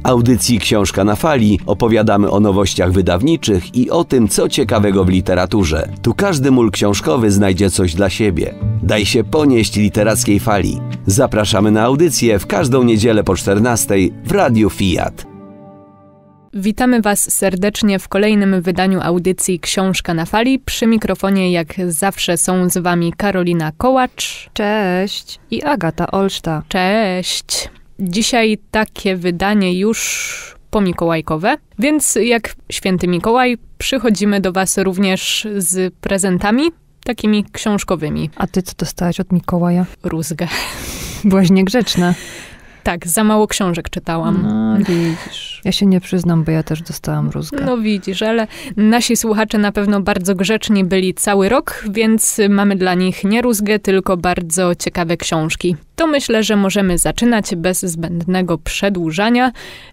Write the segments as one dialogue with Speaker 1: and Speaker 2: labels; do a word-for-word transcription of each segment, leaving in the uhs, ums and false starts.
Speaker 1: audycji Książka na Fali opowiadamy o nowościach wydawniczych i o tym, co ciekawego w literaturze. Tu każdy mól książkowy znajdzie coś dla siebie. Daj się ponieść literackiej fali. Zapraszamy na audycję w każdą niedzielę po czternastej w Radiu Fiat.
Speaker 2: Witamy Was serdecznie w kolejnym wydaniu audycji Książka na Fali. Przy mikrofonie jak zawsze są z Wami Karolina Kołacz.
Speaker 3: Cześć. I Agata Olszta.
Speaker 2: Cześć. Dzisiaj takie wydanie już pomikołajkowe, więc jak święty Mikołaj przychodzimy do Was również z prezentami takimi książkowymi.
Speaker 3: A ty co dostałaś od Mikołaja?
Speaker 2: Rózgę.
Speaker 3: Byłaś niegrzeczna.
Speaker 2: Tak, za mało książek czytałam.
Speaker 3: No widzisz. Ja się nie przyznam, bo ja też dostałam rózgę.
Speaker 2: No widzisz, ale nasi słuchacze na pewno bardzo grzeczni byli cały rok, więc mamy dla nich nie rózgę, tylko bardzo ciekawe książki. To myślę, że możemy zaczynać bez zbędnego przedłużania.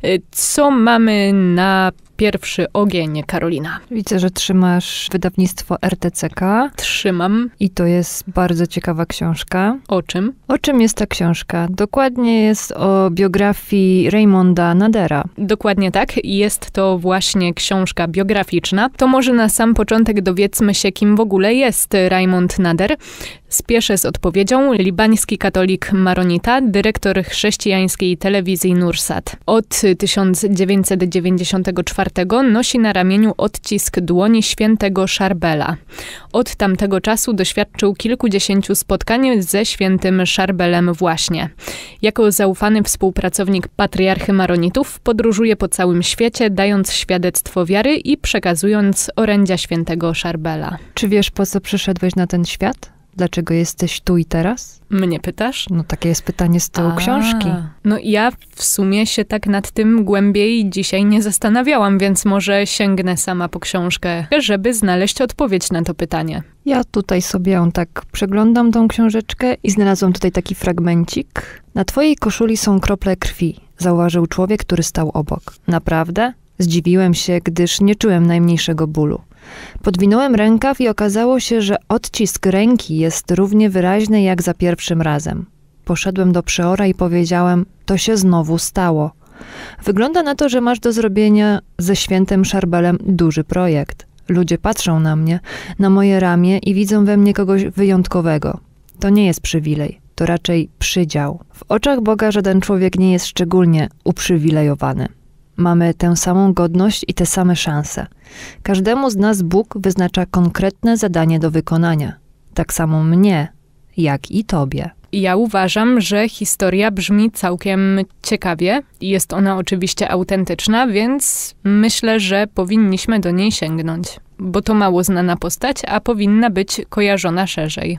Speaker 2: Co mamy na pierwszy ogień, Karolina?
Speaker 3: Widzę, że trzymasz wydawnictwo R T C K.
Speaker 2: Trzymam.
Speaker 3: I to jest bardzo ciekawa książka.
Speaker 2: O czym?
Speaker 3: O czym jest ta książka? Dokładnie jest o biografii Raymonda Nadera.
Speaker 2: Dokładnie tak. Jest to właśnie książka biograficzna. To może na sam początek dowiedzmy się, kim w ogóle jest Raymond Nader. Spieszę z odpowiedzią. Libański katolik maronita, dyrektor chrześcijańskiej telewizji Nursat. Od tysiąc dziewięćset dziewięćdziesiątego czwartego nosi na ramieniu odcisk dłoni świętego Szarbela. Od tamtego czasu doświadczył kilkudziesięciu spotkań ze świętym Szarbelem właśnie. Jako zaufany współpracownik patriarchy maronitów podróżuje po całym świecie, dając świadectwo wiary i przekazując orędzia świętego Szarbela.
Speaker 3: Czy wiesz, po co przyszedłeś na ten świat? Dlaczego jesteś tu i teraz?
Speaker 2: Mnie pytasz?
Speaker 3: No takie jest pytanie z tyłu
Speaker 2: A,
Speaker 3: książki.
Speaker 2: No ja w sumie się tak nad tym głębiej dzisiaj nie zastanawiałam, więc może sięgnę sama po książkę, żeby znaleźć odpowiedź na to pytanie.
Speaker 3: Ja tutaj sobie ją tak przeglądam, tą książeczkę, i znalazłam tutaj taki fragmencik. Na twojej koszuli są krople krwi, zauważył człowiek, który stał obok. Naprawdę? Zdziwiłem się, gdyż nie czułem najmniejszego bólu. Podwinąłem rękaw i okazało się, że odcisk ręki jest równie wyraźny jak za pierwszym razem. Poszedłem do przeora i powiedziałem, to się znowu stało. Wygląda na to, że masz do zrobienia ze świętym Szarbelem duży projekt. Ludzie patrzą na mnie, na moje ramię i widzą we mnie kogoś wyjątkowego. To nie jest przywilej, to raczej przydział. W oczach Boga żaden człowiek nie jest szczególnie uprzywilejowany. Mamy tę samą godność i te same szanse. Każdemu z nas Bóg wyznacza konkretne zadanie do wykonania. Tak samo mnie, jak i tobie.
Speaker 2: Ja uważam, że historia brzmi całkiem ciekawie. Jest ona oczywiście autentyczna, więc myślę, że powinniśmy do niej sięgnąć. Bo to mało znana postać, a powinna być kojarzona szerzej.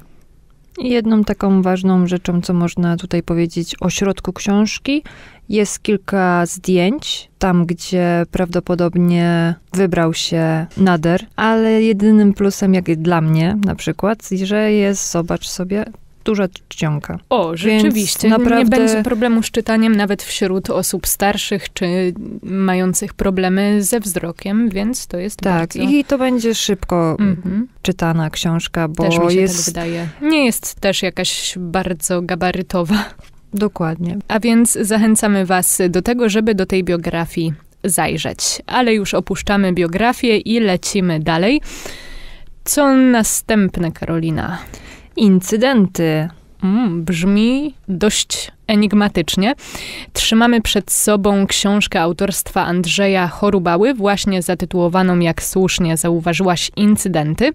Speaker 3: Jedną taką ważną rzeczą, co można tutaj powiedzieć o środku książki, jest kilka zdjęć, tam gdzie prawdopodobnie wybrał się Nader, ale jedynym plusem, jak dla mnie na przykład, że jest, zobacz sobie, duża czcionka.
Speaker 2: O, rzeczywiście.
Speaker 3: Naprawdę...
Speaker 2: Nie będzie problemu z czytaniem nawet wśród osób starszych, czy mających problemy ze wzrokiem, więc to jest
Speaker 3: tak,
Speaker 2: bardzo...
Speaker 3: i to będzie szybko
Speaker 2: mhm.
Speaker 3: czytana książka, bo
Speaker 2: też mi się
Speaker 3: jest...
Speaker 2: tak wydaje. Nie jest też jakaś bardzo gabarytowa.
Speaker 3: Dokładnie.
Speaker 2: A więc zachęcamy Was do tego, żeby do tej biografii zajrzeć. Ale już opuszczamy biografię i lecimy dalej. Co następne, Karolina?
Speaker 3: Incydenty.
Speaker 2: Mm, brzmi dość enigmatycznie. Trzymamy przed sobą książkę autorstwa Andrzeja Chorubały, właśnie zatytułowaną, jak słusznie zauważyłaś, Incydenty.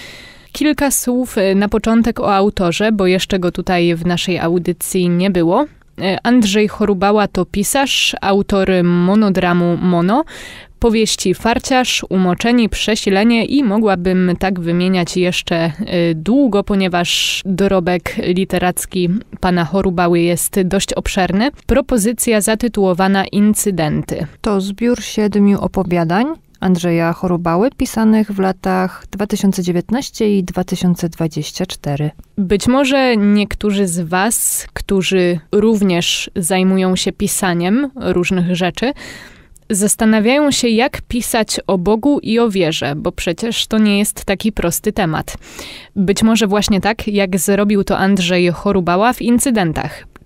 Speaker 2: Kilka słów na początek o autorze, bo jeszcze go tutaj w naszej audycji nie było. Andrzej Chorubała to pisarz, autor monodramu Mono, powieści Farciarz, Umoczeni, Przesilenie i mogłabym tak wymieniać jeszcze długo, ponieważ dorobek literacki pana Chorubały jest dość obszerny. Propozycja zatytułowana Incydenty.
Speaker 3: To zbiór siedmiu opowiadań Andrzeja Chorubały, pisanych w latach dwa tysiące dziewiętnastym i dwa tysiące dwudziestym czwartym.
Speaker 2: Być może niektórzy z Was, którzy również zajmują się pisaniem różnych rzeczy, zastanawiają się, jak pisać o Bogu i o wierze, bo przecież to nie jest taki prosty temat. Być może właśnie tak, jak zrobił to Andrzej Chorubała w Incydentach.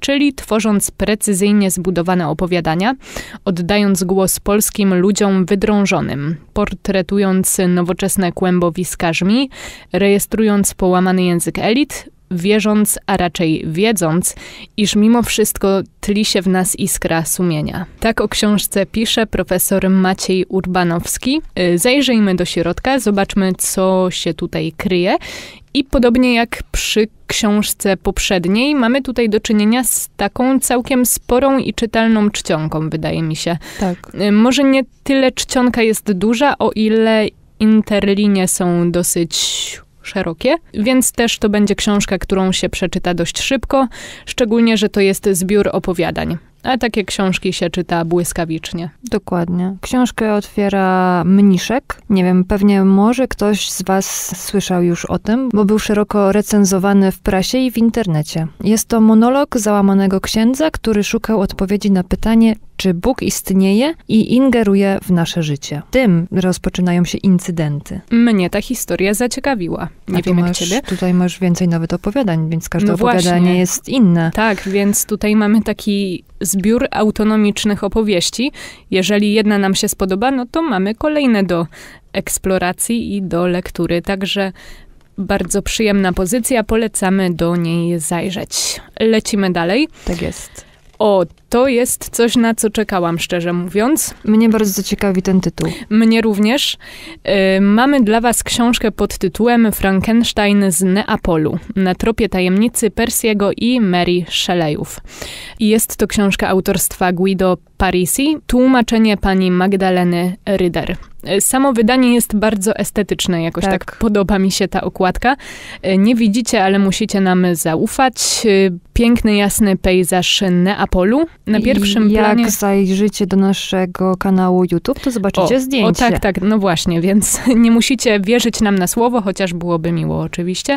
Speaker 2: czyli tworząc precyzyjnie zbudowane opowiadania, oddając głos polskim ludziom wydrążonym, portretując nowoczesne kłębowiska żmi, rejestrując połamany język elit, wierząc, a raczej wiedząc, iż mimo wszystko tli się w nas iskra sumienia. Tak o książce pisze profesor Maciej Urbanowski. Zajrzyjmy do środka, zobaczmy, co się tutaj kryje. I podobnie jak przy książce poprzedniej, mamy tutaj do czynienia z taką całkiem sporą i czytelną czcionką, wydaje mi się.
Speaker 3: Tak.
Speaker 2: Może nie tyle czcionka jest duża, o ile interlinie są dosyć szerokie, więc też to będzie książka, którą się przeczyta dość szybko, szczególnie, że to jest zbiór opowiadań. A takie książki się czyta błyskawicznie.
Speaker 3: Dokładnie. Książkę otwiera Mniszek. Nie wiem, pewnie może ktoś z was słyszał już o tym, bo był szeroko recenzowany w prasie i w internecie. Jest to monolog załamanego księdza, który szukał odpowiedzi na pytanie, czy Bóg istnieje i ingeruje w nasze życie. Tym rozpoczynają się incydenty.
Speaker 2: Mnie ta historia zaciekawiła. Nie
Speaker 3: A
Speaker 2: wiem jak
Speaker 3: masz,
Speaker 2: ciebie.
Speaker 3: Tutaj masz więcej nawet opowiadań, więc każde
Speaker 2: No
Speaker 3: opowiadanie
Speaker 2: właśnie.
Speaker 3: jest inne.
Speaker 2: Tak, więc tutaj mamy taki zbiór autonomicznych opowieści. Jeżeli jedna nam się spodoba, no to mamy kolejne do eksploracji i do lektury. Także bardzo przyjemna pozycja, polecamy do niej zajrzeć. Lecimy dalej.
Speaker 3: Tak jest.
Speaker 2: O, to jest coś, na co czekałam, szczerze mówiąc.
Speaker 3: Mnie bardzo zaciekawi ten tytuł.
Speaker 2: Mnie również. Y, mamy dla was książkę pod tytułem Frankenstein z Neapolu, na tropie tajemnicy Persiego i Mary Shelleyów. I jest to książka autorstwa Guido Parisi, tłumaczenie pani Magdaleny Ryder. Samo wydanie jest bardzo estetyczne, jakoś tak. tak podoba mi się ta okładka. Nie widzicie, ale musicie nam zaufać. Piękny, jasny pejzaż Neapolu. Na pierwszym
Speaker 3: I jak
Speaker 2: planie...
Speaker 3: zajrzycie do naszego kanału YouTube, to zobaczycie
Speaker 2: o,
Speaker 3: zdjęcie.
Speaker 2: O tak, tak, no właśnie, więc nie musicie wierzyć nam na słowo, chociaż byłoby miło oczywiście.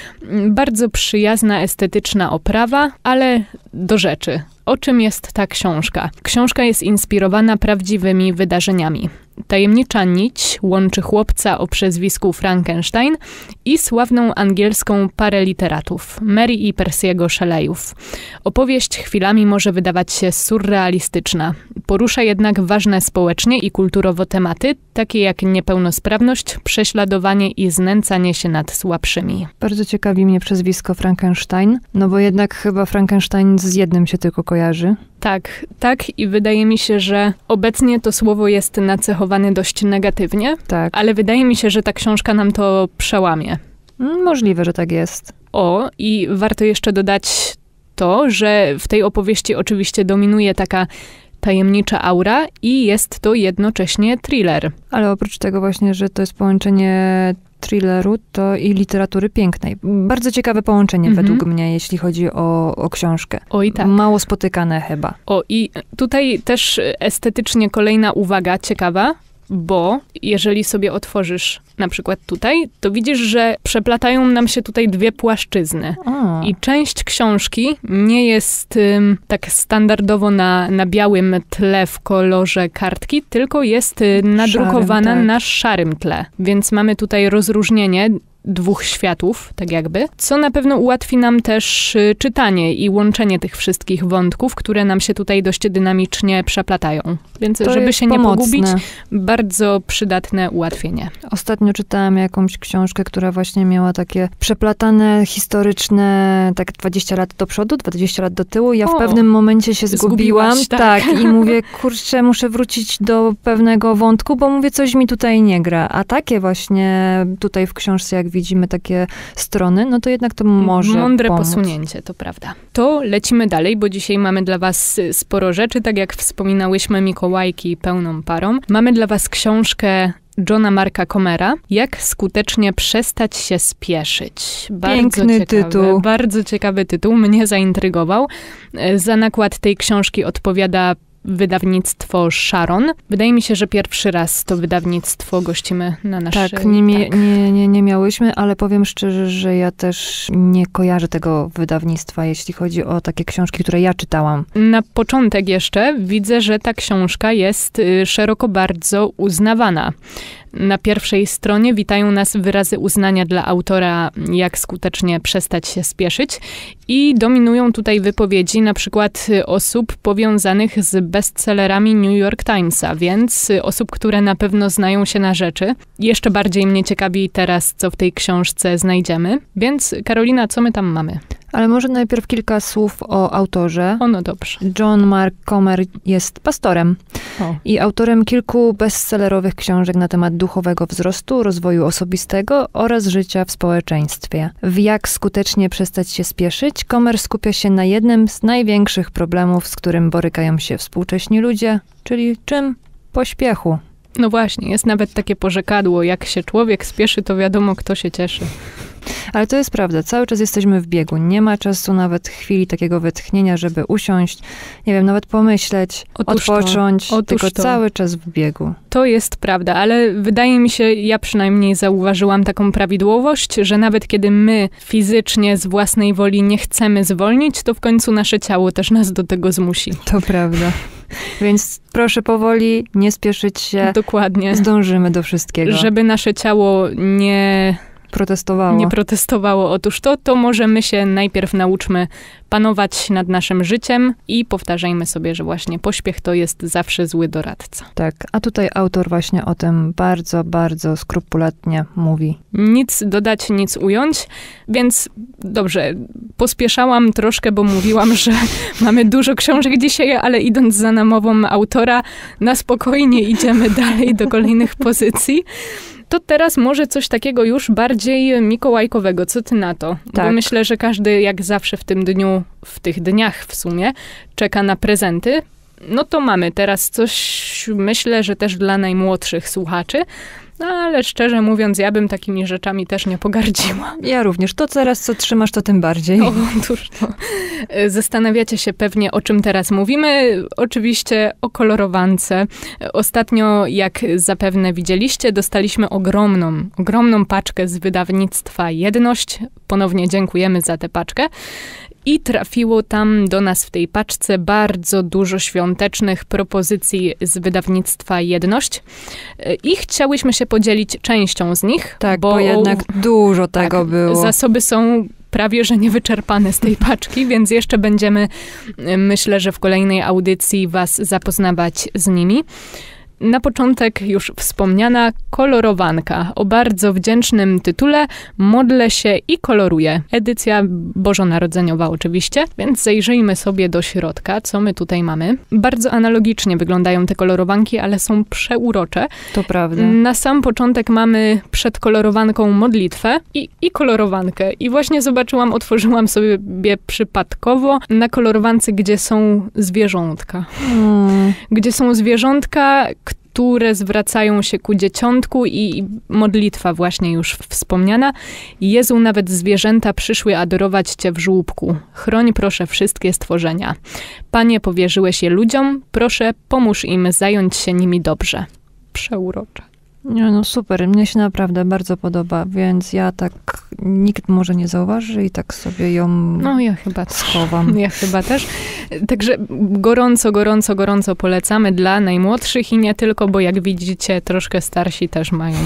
Speaker 2: Bardzo przyjazna, estetyczna oprawa, ale do rzeczy. O czym jest ta książka? Książka jest inspirowana prawdziwymi wydarzeniami. Tajemnicza nić łączy chłopca o przezwisku Frankenstein i sławną angielską parę literatów, Mary i Persiego Shelleyów. Opowieść chwilami może wydawać się surrealistyczna. Porusza jednak ważne społecznie i kulturowo tematy, takie jak niepełnosprawność, prześladowanie i znęcanie się nad słabszymi.
Speaker 3: Bardzo ciekawi mnie przezwisko Frankenstein, no bo jednak chyba Frankenstein z jednym się tylko kojarzy.
Speaker 2: Tak, tak i wydaje mi się, że obecnie to słowo jest nacechowane dość negatywnie,
Speaker 3: Tak.
Speaker 2: ale wydaje mi się, że ta książka nam to przełamie.
Speaker 3: Możliwe, że tak jest.
Speaker 2: O, i warto jeszcze dodać to, że w tej opowieści oczywiście dominuje taka tajemnicza aura i jest to jednocześnie thriller.
Speaker 3: Ale oprócz tego właśnie, że to jest połączenie thrilleru, to i literatury pięknej. Bardzo ciekawe połączenie
Speaker 2: Mhm.
Speaker 3: według mnie, jeśli chodzi o, o książkę.
Speaker 2: Oj tak.
Speaker 3: Mało spotykane chyba.
Speaker 2: O, i tutaj też estetycznie kolejna uwaga ciekawa, bo jeżeli sobie otworzysz na przykład tutaj, to widzisz, że przeplatają nam się tutaj dwie płaszczyzny.
Speaker 3: O.
Speaker 2: I część książki nie jest ym, tak standardowo na, na białym tle w kolorze kartki, tylko jest y, nadrukowana
Speaker 3: Szarym, tak.
Speaker 2: na szarym tle. Więc mamy tutaj rozróżnienie dwóch światów, tak jakby, co na pewno ułatwi nam też y, czytanie i łączenie tych wszystkich wątków, które nam się tutaj dość dynamicznie przeplatają. Więc
Speaker 3: To
Speaker 2: żeby
Speaker 3: jest
Speaker 2: się nie
Speaker 3: pomocne.
Speaker 2: pogubić, bardzo przydatne ułatwienie.
Speaker 3: Ostatnio czytałam jakąś książkę, która właśnie miała takie przeplatane, historyczne, tak dwadzieścia lat do przodu, dwadzieścia lat do tyłu. Ja
Speaker 2: O,
Speaker 3: w pewnym momencie się zgubiłam.
Speaker 2: zgubiłaś, tak.
Speaker 3: tak. I mówię, kurczę, muszę wrócić do pewnego wątku, bo mówię, coś mi tutaj nie gra. A takie właśnie tutaj w książce, jak widzimy takie strony, no to jednak to może
Speaker 2: Mądre
Speaker 3: pomóc.
Speaker 2: posunięcie, to prawda. To lecimy dalej, bo dzisiaj mamy dla was sporo rzeczy, tak jak wspominałyśmy, Mikołajki pełną parą. Mamy dla was książkę Johna Marka Comera, Jak skutecznie przestać się spieszyć. Bardzo
Speaker 3: Piękny
Speaker 2: ciekawy,
Speaker 3: tytuł.
Speaker 2: Bardzo ciekawy tytuł, mnie zaintrygował. Za nakład tej książki odpowiada wydawnictwo Sharon. Wydaje mi się, że pierwszy raz to wydawnictwo gościmy na naszej...
Speaker 3: Tak, nie, mie- nie, nie, nie miałyśmy, ale powiem szczerze, że ja też nie kojarzę tego wydawnictwa, jeśli chodzi o takie książki, które ja czytałam.
Speaker 2: Na początek jeszcze widzę, że ta książka jest y, szeroko bardzo uznawana. Na pierwszej stronie witają nas wyrazy uznania dla autora, jak skutecznie przestać się spieszyć. I dominują tutaj wypowiedzi na przykład osób powiązanych z bestsellerami New York Timesa, więc osób, które na pewno znają się na rzeczy. Jeszcze bardziej mnie ciekawi teraz, co w tej książce znajdziemy. Więc Karolina, co my tam mamy?
Speaker 3: Ale może najpierw kilka słów o autorze.
Speaker 2: O, no dobrze.
Speaker 3: John Mark Comer jest pastorem
Speaker 2: O.
Speaker 3: i autorem kilku bestsellerowych książek na temat duchowego wzrostu, rozwoju osobistego oraz życia w społeczeństwie. W Jak skutecznie przestać się spieszyć, Comer skupia się na jednym z największych problemów, z którym borykają się współcześni ludzie, czyli czym? Pośpiechu.
Speaker 2: No właśnie, jest nawet takie porzekadło, jak się człowiek spieszy, to wiadomo, kto się cieszy.
Speaker 3: Ale to jest prawda, cały czas jesteśmy w biegu. Nie ma czasu, nawet chwili takiego wytchnienia, żeby usiąść, nie wiem, nawet pomyśleć,
Speaker 2: Otóż
Speaker 3: odpocząć,
Speaker 2: to, otóż
Speaker 3: tylko
Speaker 2: to.
Speaker 3: cały czas w biegu.
Speaker 2: To jest prawda, ale wydaje mi się, ja przynajmniej zauważyłam taką prawidłowość, że nawet kiedy my fizycznie z własnej woli nie chcemy zwolnić, to w końcu nasze ciało też nas do tego zmusi.
Speaker 3: To prawda. Więc proszę powoli, nie spieszyć się.
Speaker 2: Dokładnie.
Speaker 3: Zdążymy do wszystkiego.
Speaker 2: Żeby nasze ciało nie...
Speaker 3: protestowało.
Speaker 2: nie protestowało. Otóż to, to może my się najpierw nauczmy panować nad naszym życiem i powtarzajmy sobie, że właśnie pośpiech to jest zawsze zły doradca.
Speaker 3: Tak, a tutaj autor właśnie o tym bardzo, bardzo skrupulatnie mówi.
Speaker 2: Nic dodać, nic ująć, więc dobrze, pospieszałam troszkę, bo mówiłam, że mamy dużo książek dzisiaj, ale idąc za namową autora, na spokojnie idziemy dalej do kolejnych pozycji. To teraz może coś takiego już bardziej mikołajkowego. Co ty na to?
Speaker 3: Tak.
Speaker 2: Bo myślę, że każdy jak zawsze w tym dniu, w tych dniach w sumie, czeka na prezenty. No to mamy teraz coś, myślę, że też dla najmłodszych słuchaczy. No ale szczerze mówiąc, ja bym takimi rzeczami też nie pogardziła.
Speaker 3: Ja również. To teraz, co trzymasz, to tym bardziej.
Speaker 2: O, otóż to. Zastanawiacie się pewnie, o czym teraz mówimy. Oczywiście o kolorowance. Ostatnio, jak zapewne widzieliście, dostaliśmy ogromną, ogromną paczkę z wydawnictwa Jedność. Ponownie dziękujemy za tę paczkę. I trafiło tam do nas w tej paczce bardzo dużo świątecznych propozycji z wydawnictwa Jedność. I chciałyśmy się podzielić częścią z nich.
Speaker 3: Tak,
Speaker 2: bo,
Speaker 3: bo jednak dużo tego
Speaker 2: tak,
Speaker 3: było.
Speaker 2: Zasoby są prawie że niewyczerpane z tej paczki, więc jeszcze będziemy, myślę, że w kolejnej audycji was zapoznawać z nimi. Na początek już wspomniana kolorowanka o bardzo wdzięcznym tytule Modlę się i koloruję. Edycja bożonarodzeniowa oczywiście, więc zajrzyjmy sobie do środka, co my tutaj mamy. Bardzo analogicznie wyglądają te kolorowanki, ale są przeurocze.
Speaker 3: To prawda.
Speaker 2: Na sam początek mamy przed kolorowanką modlitwę i, i kolorowankę. I właśnie zobaczyłam, otworzyłam sobie przypadkowo na kolorowance, gdzie są zwierzątka.
Speaker 3: Hmm.
Speaker 2: Gdzie są zwierzątka, które zwracają się ku dzieciątku i modlitwa właśnie już wspomniana. Jezu, nawet zwierzęta przyszły adorować Cię w żłóbku. Chroń proszę wszystkie stworzenia. Panie, powierzyłeś je ludziom, proszę pomóż im zająć się nimi dobrze. Przeurocze.
Speaker 3: Nie, no super, mnie się naprawdę bardzo podoba, więc ja tak, nikt może nie zauważy i tak sobie ją
Speaker 2: no, ja chyba
Speaker 3: schowam.
Speaker 2: Ja chyba też. Także gorąco, gorąco, gorąco polecamy dla najmłodszych i nie tylko, bo jak widzicie, troszkę starsi też mają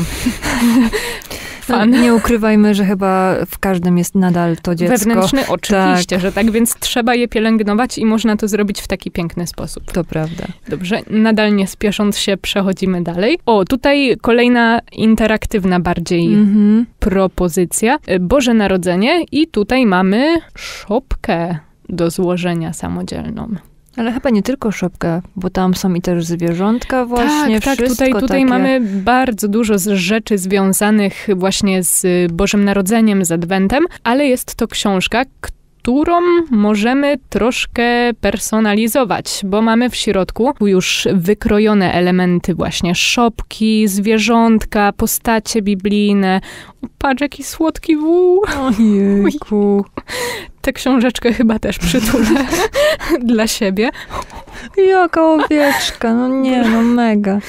Speaker 2: fan.
Speaker 3: No, nie ukrywajmy, że chyba w każdym jest nadal to dziecko.
Speaker 2: Wewnętrzny, oczywiście,
Speaker 3: tak.
Speaker 2: że tak, więc trzeba je pielęgnować i można to zrobić w taki piękny sposób.
Speaker 3: To prawda.
Speaker 2: Dobrze, nadal nie spiesząc się, przechodzimy dalej. O, tutaj kolejna interaktywna bardziej
Speaker 3: Mhm.
Speaker 2: propozycja. Boże Narodzenie i tutaj mamy szopkę do złożenia samodzielną.
Speaker 3: Ale chyba nie tylko szopkę, bo tam są i też zwierzątka właśnie,
Speaker 2: tak, tak,
Speaker 3: wszystko
Speaker 2: tutaj, tutaj
Speaker 3: takie.
Speaker 2: mamy bardzo dużo z rzeczy związanych właśnie z Bożym Narodzeniem, z Adwentem, ale jest to książka, którą możemy troszkę personalizować, bo mamy w środku już wykrojone elementy właśnie szopki, zwierzątka, postacie biblijne. Patrz, jaki słodki wół.
Speaker 3: Ojejku.
Speaker 2: Tę książeczkę chyba też przytulę dla siebie.
Speaker 3: Jaka owieczka, no nie, no mega.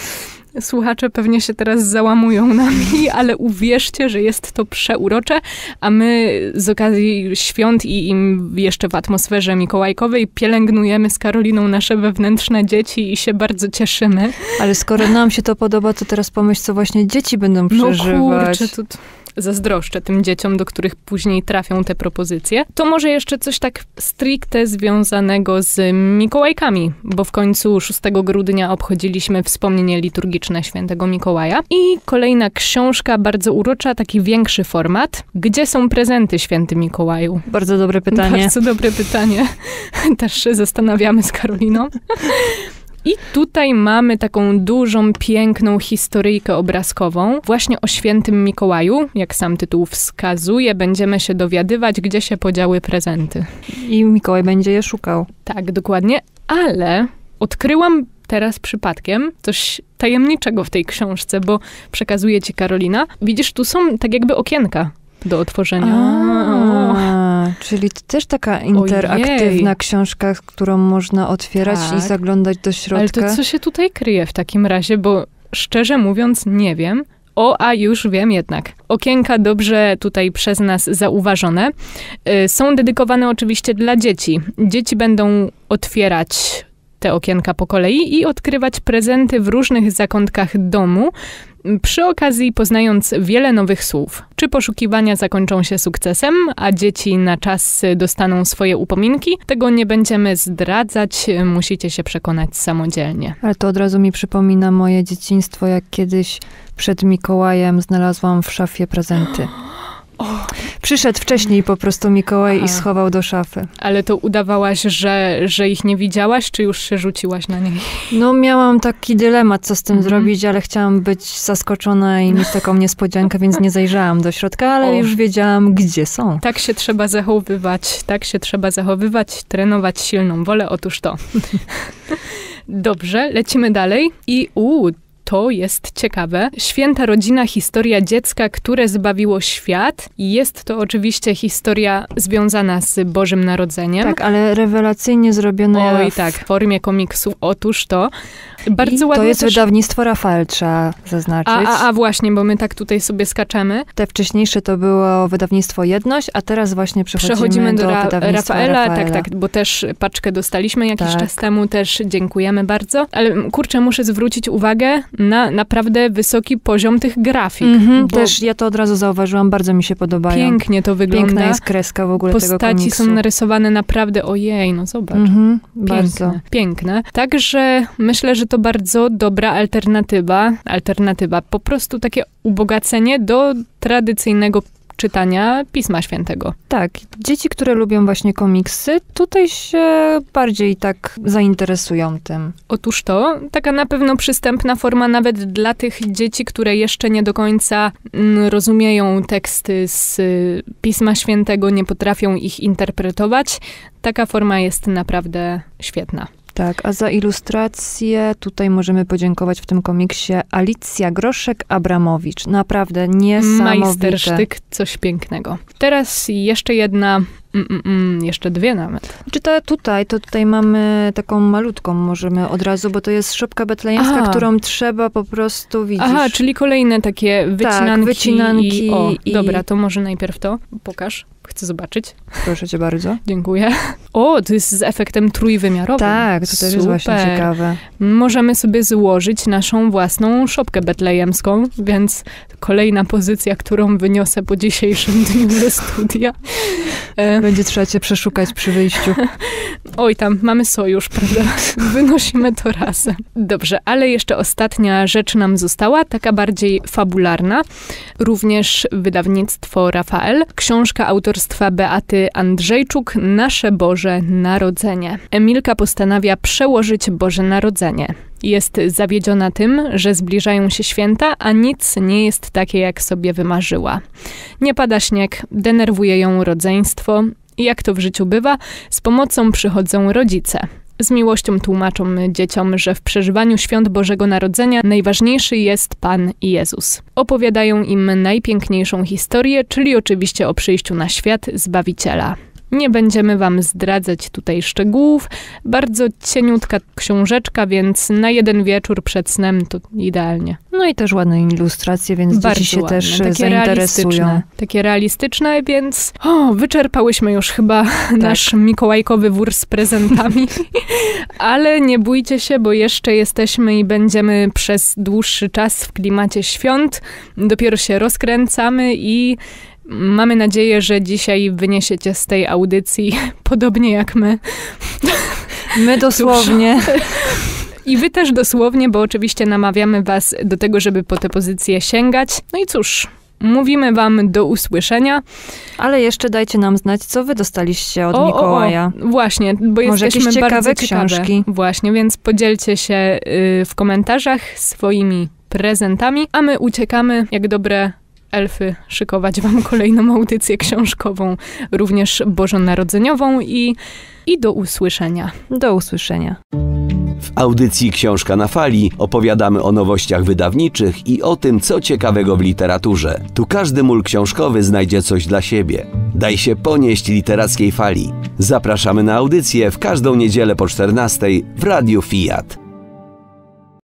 Speaker 2: Słuchacze pewnie się teraz załamują nami, ale uwierzcie, że jest to przeurocze, a my z okazji świąt i im jeszcze w atmosferze mikołajkowej pielęgnujemy z Karoliną nasze wewnętrzne dzieci i się bardzo cieszymy.
Speaker 3: Ale skoro nam się to podoba, to teraz pomyśl, co właśnie dzieci będą przeżywać.
Speaker 2: No kurczę, to... zazdroszczę tym dzieciom, do których później trafią te propozycje. To może jeszcze coś tak stricte związanego z Mikołajkami, bo w końcu szóstego grudnia obchodziliśmy wspomnienie liturgiczne świętego Mikołaja. I kolejna książka, bardzo urocza, taki większy format. Gdzie są prezenty, święty Mikołaju?
Speaker 3: Bardzo dobre pytanie.
Speaker 2: Bardzo dobre pytanie. Też się zastanawiamy z Karoliną. I tutaj mamy taką dużą, piękną historyjkę obrazkową właśnie o świętym Mikołaju. Jak sam tytuł wskazuje, będziemy się dowiadywać, gdzie się podziały prezenty.
Speaker 3: I Mikołaj będzie je szukał.
Speaker 2: Tak, dokładnie. Ale odkryłam teraz przypadkiem coś tajemniczego w tej książce, bo przekazuje ci Karolina. Widzisz, tu są tak jakby okienka do otworzenia.
Speaker 3: A, czyli to też taka interaktywna Ojej. książka, którą można otwierać tak. i zaglądać do środka.
Speaker 2: Ale to co się tutaj kryje w takim razie, bo szczerze mówiąc nie wiem. O, a już wiem jednak. Okienka dobrze tutaj przez nas zauważone. Yy, są dedykowane oczywiście dla dzieci. Dzieci będą otwierać te okienka po kolei i odkrywać prezenty w różnych zakątkach domu, przy okazji poznając wiele nowych słów. Czy poszukiwania zakończą się sukcesem, a dzieci na czas dostaną swoje upominki? Tego nie będziemy zdradzać, musicie się przekonać samodzielnie.
Speaker 3: Ale to od razu mi przypomina moje dzieciństwo, jak kiedyś przed Mikołajem znalazłam w szafie prezenty. Oh. Przyszedł wcześniej po prostu Mikołaj Aha. i schował do szafy.
Speaker 2: Ale to udawałaś, że, że ich nie widziałaś, czy już się rzuciłaś na nie?
Speaker 3: No miałam taki dylemat, co z tym mm-hmm. zrobić, ale chciałam być zaskoczona i mieć taką niespodziankę, więc nie zajrzałam do środka, ale oh. już wiedziałam, gdzie są.
Speaker 2: Tak się trzeba zachowywać, tak się trzeba zachowywać, trenować silną wolę, otóż to. Dobrze, lecimy dalej i uuu, to jest ciekawe. Święta rodzina, historia dziecka, które zbawiło świat. I jest to oczywiście historia związana z Bożym Narodzeniem.
Speaker 3: Tak, ale rewelacyjnie zrobiona.
Speaker 2: Oj, w... tak, w formie komiksu. Otóż to. Bardzo
Speaker 3: I
Speaker 2: ładnie
Speaker 3: to jest
Speaker 2: też...
Speaker 3: wydawnictwo Rafael, trzeba zaznaczyć.
Speaker 2: A, a, a właśnie, bo my tak tutaj sobie skaczemy.
Speaker 3: Te wcześniejsze to było wydawnictwo Jedność, a teraz właśnie przechodzimy,
Speaker 2: przechodzimy do,
Speaker 3: do
Speaker 2: Ra-
Speaker 3: wydawnictwa
Speaker 2: Rafaela.
Speaker 3: Rafaela.
Speaker 2: Tak, tak, bo też paczkę dostaliśmy jakiś
Speaker 3: tak.
Speaker 2: czas temu, też dziękujemy bardzo. Ale kurczę, muszę zwrócić uwagę na naprawdę wysoki poziom tych grafik.
Speaker 3: Mm-hmm, też ja to od razu zauważyłam, bardzo mi się podobają.
Speaker 2: Pięknie to wygląda.
Speaker 3: Piękna jest kreska w ogóle
Speaker 2: Postaci
Speaker 3: tego komiksu.
Speaker 2: są narysowane naprawdę, ojej, no zobacz.
Speaker 3: Mm-hmm, bardzo.
Speaker 2: Piękne. Także myślę, że to bardzo dobra alternatywa. Alternatywa. Po prostu takie ubogacenie do tradycyjnego czytania Pisma Świętego.
Speaker 3: Tak. Dzieci, które lubią właśnie komiksy, tutaj się bardziej tak zainteresują tym.
Speaker 2: Otóż to, taka na pewno przystępna forma nawet dla tych dzieci, które jeszcze nie do końca mm, rozumieją teksty z Pisma Świętego, nie potrafią ich interpretować. Taka forma jest naprawdę świetna.
Speaker 3: Tak, a za ilustrację tutaj możemy podziękować w tym komiksie Alicja Groszek-Abramowicz. Naprawdę niesamowite.
Speaker 2: Majstersztyk, coś pięknego. Teraz jeszcze jedna, mm, mm, jeszcze dwie nawet.
Speaker 3: Czy to tutaj, to tutaj mamy taką malutką, możemy od razu, bo to jest szopka betlejemska, Aha. którą trzeba po prostu widzieć.
Speaker 2: Aha, czyli kolejne takie wycinanki.
Speaker 3: Tak, wycinanki.
Speaker 2: I, o,
Speaker 3: i...
Speaker 2: Dobra, to może najpierw to pokaż. Chcę zobaczyć.
Speaker 3: Proszę cię bardzo.
Speaker 2: Dziękuję. O, to jest z efektem trójwymiarowym.
Speaker 3: Tak, to też
Speaker 2: Super.
Speaker 3: jest właśnie ciekawe.
Speaker 2: Możemy sobie złożyć naszą własną szopkę betlejemską, więc kolejna pozycja, którą wyniosę po dzisiejszym dniu ze studia.
Speaker 3: Będzie trzeba cię przeszukać przy wyjściu.
Speaker 2: Oj, tam mamy sojusz, prawda? Wynosimy to razem. Dobrze, ale jeszcze ostatnia rzecz nam została, taka bardziej fabularna. Również wydawnictwo Rafael. Książka autorstwa Beaty Andrzejczuk, Nasze Boże Narodzenie. Emilka postanawia przełożyć Boże Narodzenie. Jest zawiedziona tym, że zbliżają się święta, a nic nie jest takie, jak sobie wymarzyła. Nie pada śnieg, denerwuje ją rodzeństwo i jak to w życiu bywa, z pomocą przychodzą rodzice. Z miłością tłumaczą dzieciom, że w przeżywaniu świąt Bożego Narodzenia najważniejszy jest Pan Jezus. Opowiadają im najpiękniejszą historię, czyli oczywiście o przyjściu na świat Zbawiciela. Nie będziemy wam zdradzać tutaj szczegółów. Bardzo cieniutka książeczka, więc na jeden wieczór przed snem to idealnie.
Speaker 3: No i też ładne ilustracje, więc
Speaker 2: Bardzo
Speaker 3: dzieci się
Speaker 2: ładne,
Speaker 3: też
Speaker 2: takie
Speaker 3: zainteresują.
Speaker 2: realistyczne, takie realistyczne, więc o, wyczerpałyśmy już chyba tak. nasz mikołajkowy wór z prezentami. Ale nie bójcie się, bo jeszcze jesteśmy i będziemy przez dłuższy czas w klimacie świąt. Dopiero się rozkręcamy i mamy nadzieję, że dzisiaj wyniesiecie z tej audycji podobnie jak my.
Speaker 3: My dosłownie.
Speaker 2: I wy też dosłownie, bo oczywiście namawiamy was do tego, żeby po te pozycje sięgać. No i cóż, mówimy wam do usłyszenia.
Speaker 3: Ale jeszcze dajcie nam znać, co wy dostaliście od
Speaker 2: o,
Speaker 3: Mikołaja.
Speaker 2: O, o. Właśnie, bo
Speaker 3: Może
Speaker 2: jesteśmy
Speaker 3: ciekawe
Speaker 2: bardzo ciekawe.
Speaker 3: książki.
Speaker 2: Właśnie, więc podzielcie się y, w komentarzach swoimi prezentami, a my uciekamy jak dobre elfy szykować wam kolejną audycję książkową, również bożonarodzeniową i, i do usłyszenia.
Speaker 3: Do usłyszenia.
Speaker 1: W audycji Książka na Fali opowiadamy o nowościach wydawniczych i o tym, co ciekawego w literaturze. Tu każdy mól książkowy znajdzie coś dla siebie. Daj się ponieść literackiej fali. Zapraszamy na audycję w każdą niedzielę po czternastej w Radiu Fiat.